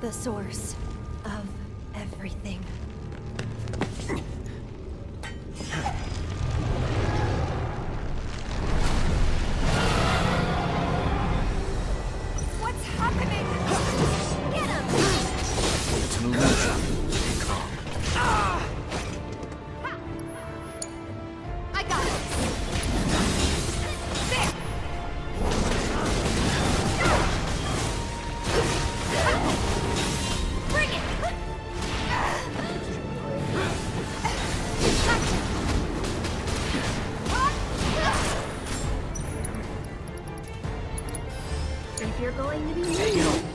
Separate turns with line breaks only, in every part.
The source of everything.
What's happening? Get him!
It's an illusion. Stay calm.
I got it. There. Bring it.
If you're going to be
Take it over.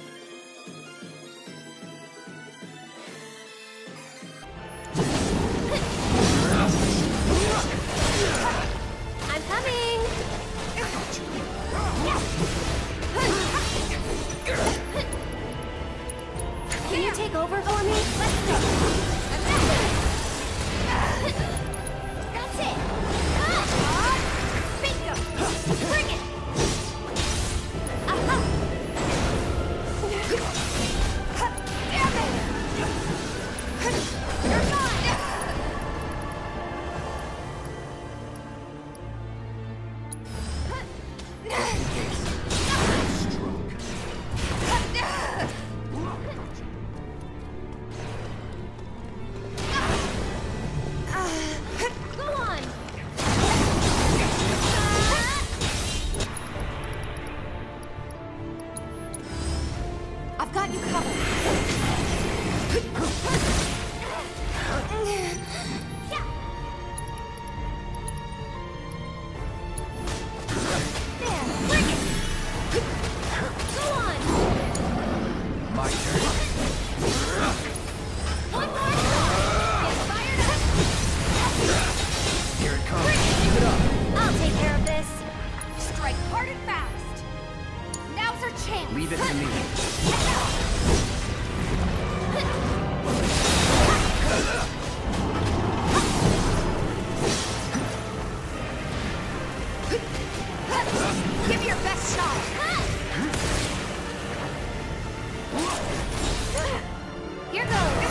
I'm coming! Can you take over for me?
Let's go. That's it. Bingo. Bring it. Aha. Damn it. You're gone. Go on. I've got you covered. Yeah. There, bring it. Go on.
My turn.
One more shot. Get fired up.
Here it comes. Keep it up.
I'll take care of this.
Strike hard and fast. Now's our chance.
Leave it to me.
Give me your best shot. Here goes.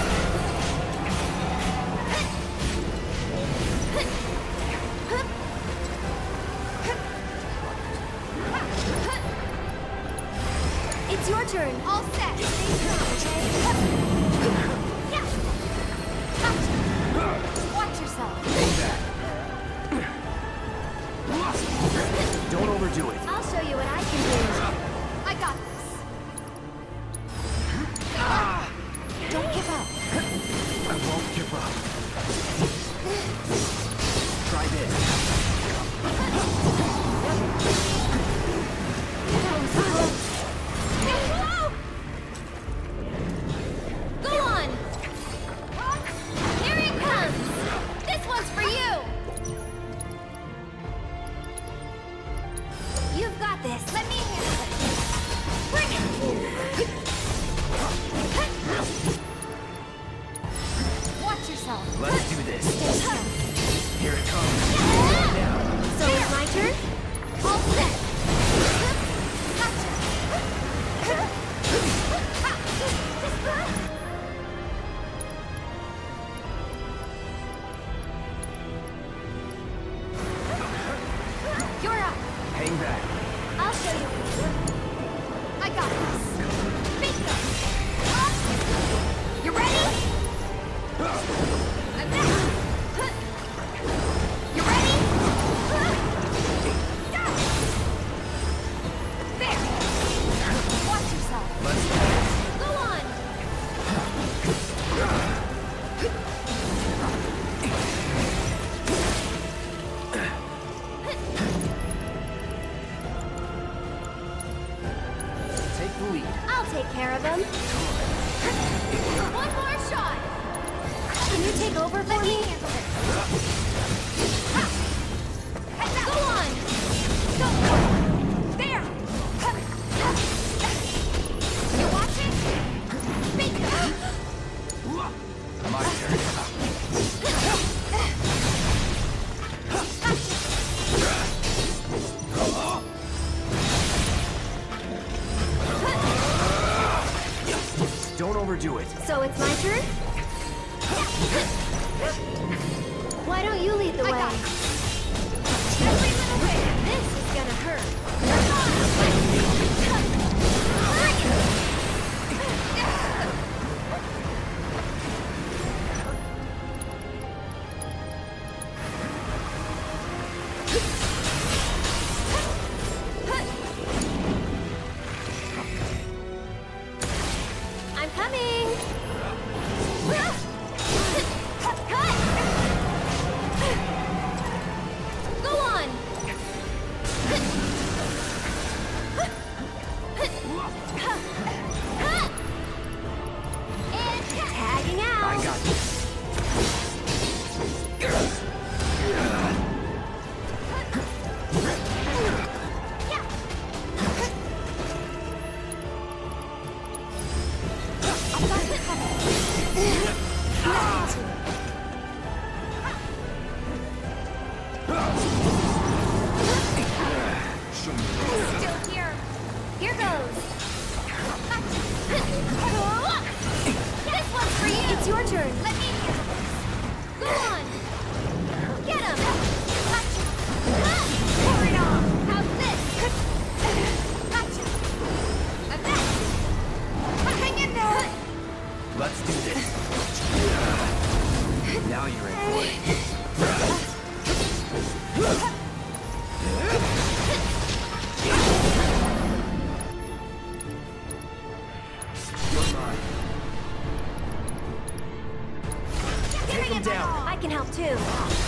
It's your turn.
All set. Stay calm, okay? Yeah. Gotcha. Watch yourself.
Hang back. Don't overdo it.
I'll show you what I can do.
I got this.
Don't give up.
I won't give up. Try this.
That was close.
Go on. Here it comes. This one's for you. You've got this. Let me handle it. Bring it. Watch yourself.
Let's do this.
Stay tough.
Here it comes. Now.
So it's my turn?
All set. Gotcha. You're up.
Hang back.
I'll show you. I got this. Bingo. You ready? I'm there. You ready? There. Watch yourself.
Let's dance.
Go on.
Take the lead.
I'll take care of him.
One more shot.
Can you take over for me?
Go on. Go. There. You watching? Bingo.
My turn. Don't overdo it.
So it's my turn? Why don't you lead the way?
got it. Every little bit.
This is gonna hurt. I'm coming. Cut! Go on. And tagging out.
I got this.
Still here.
Here goes.
This one's for you.
It's your turn.
Let me handle this.
Go on. Get him.
Pour it on. How's this? Gotcha. And that. Hang in there.
Let's do this. Now you're in for it. You're mine. Take him down.
I can help too.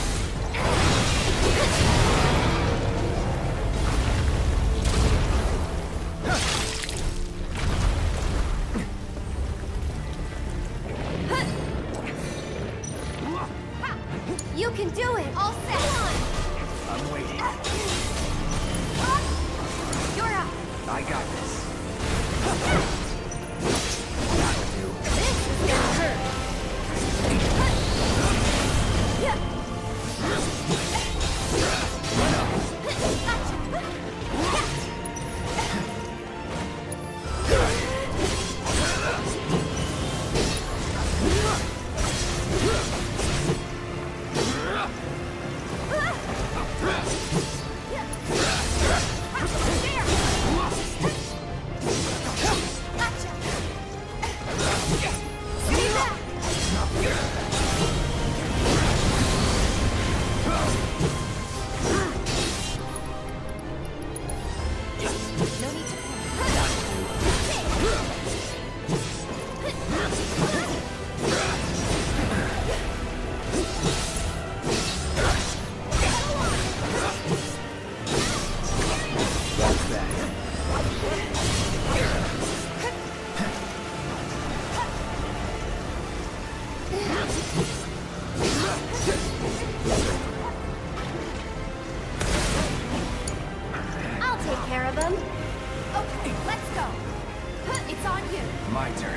You can do it.
All set.
I'm waiting.
You're up.
I got this. That'll do.
This is gonna hurt.
What's that?
I'll take care of him.
Okay, let's go. It's on you.
My turn.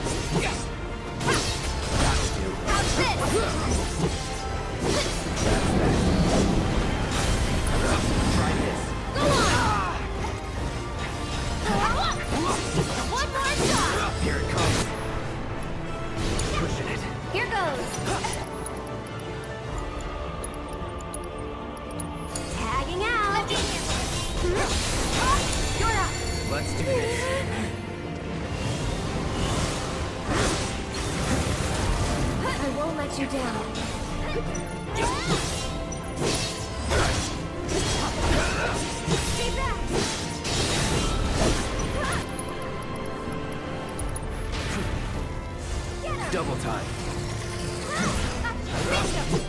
That'll do.
How's this?
Try this.
Go on. One more shot.
Here it comes. Pushing it.
Here goes. Tagging out.
Let me handle it. You're up.
Let's do this.
I won't let you down.
Stay back. Get him.
Double time.
Bingo.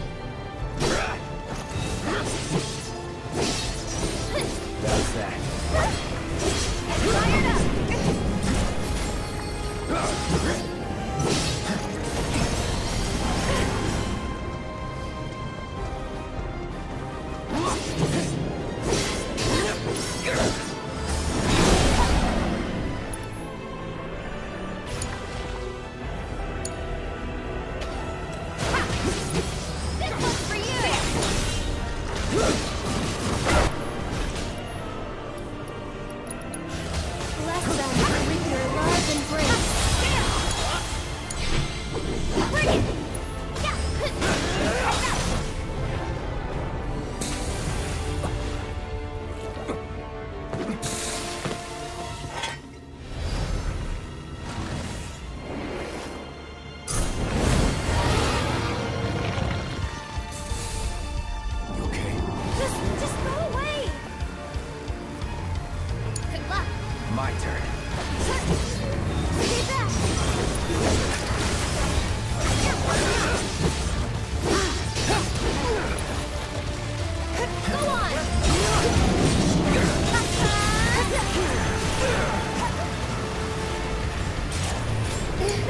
That's that.
Get fired up.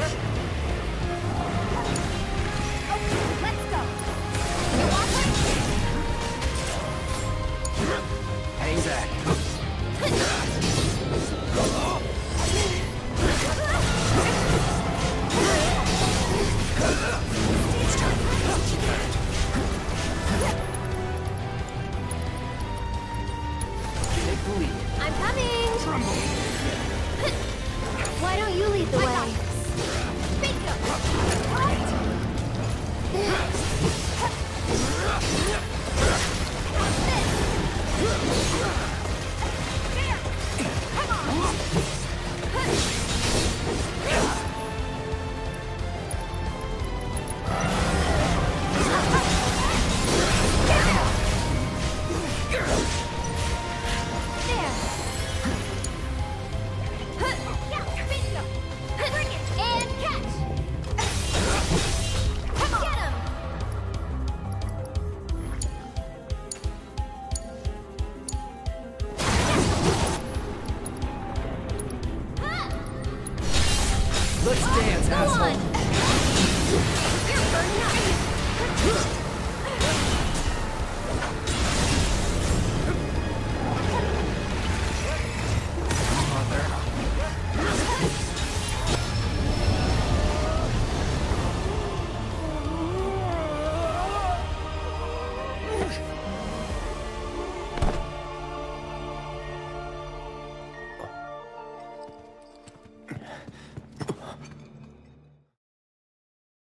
let's go. You want one?
Hang back. Take the lead.
I'm coming!
Trumble.
Why don't you lead the way?
Bingo. There. Come on.
There!
Yeah, bingo. Bring it.
And catch!
Come on.
Get him!
Let's dance,
Go
asshole.
on! You're burning up!